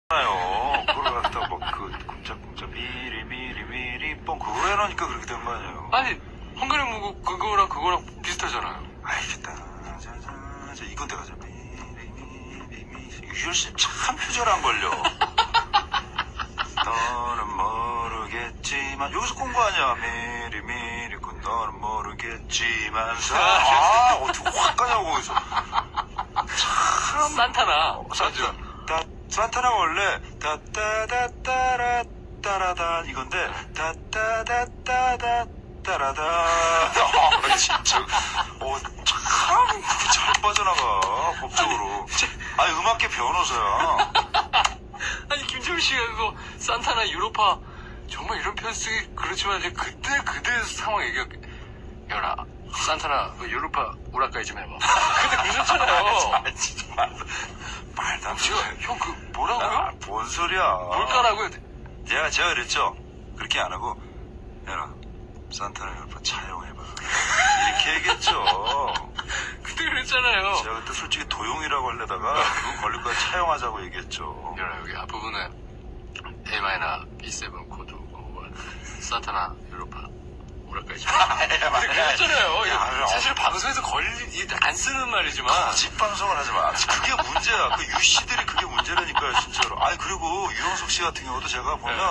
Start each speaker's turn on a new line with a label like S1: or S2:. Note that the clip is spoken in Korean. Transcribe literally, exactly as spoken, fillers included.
S1: 요 그걸 갖다 뭐그 쿵짝쿵짝 미리 미리 미리 뻥 그거 해놓으니까 그렇게 된 거 아니에요.
S2: 아니 헝가리 무국 그거랑 그거랑 비슷하잖아요.
S1: 알겠다. 자자자 이건 내가 자 미리 미리 미리 유열 씨참 표절한 걸요. 너는 모르겠지만 여기서 꼰거 아니야. 미리 미리 꾼 너는 모르겠지만서 아 어떻게 확 가냐고 거기서. 참
S2: 산타나.
S1: 어, 산타 다 산타나가 원래 따따다따라 따라다 이건데 따따다따다 따라다 아 진짜 어참 잘 빠져나가 법적으로. 아니 음악계 변호사야.
S2: 아니 김정일 씨가 그거 산타나 유로파 정말 이런 표현 쓰기 그렇지만 이제 그때 그때 상황 얘기해라. 산타나 그 유로파 우라카이 좀 해봐. 근데 그러셨잖아요.
S1: 아, 진짜 말, 말도 안
S2: 제가
S1: 돼.
S2: 형 그 뭐라고요?
S1: 아, 뭔 소리야.
S2: 뭘까라고요?
S1: 제가 제가 그랬죠. 그렇게 안 하고 해라. 산타나 유로파 차용해봐. 이렇게 얘기했죠.
S2: 그때 그랬잖아요.
S1: 제가 그때 솔직히 도용이라고 하려다가 그거 걸릴 거야 차용하자고 얘기했죠.
S2: 여라 여기 앞부분에 A 마이너 비 세븐 코드 산타나 유로파 우라카이 좀 해봐. 근데 그랬잖아요.
S1: 야,
S2: 사실 방송에서 걸리 안 쓰는 말이지만
S1: 거짓 방송을 하지 마. 그게 문제야. 그 유씨들이 그게 문제라니까요, 진짜로. 아니, 그리고 유영석 씨 같은 경우도 제가 보면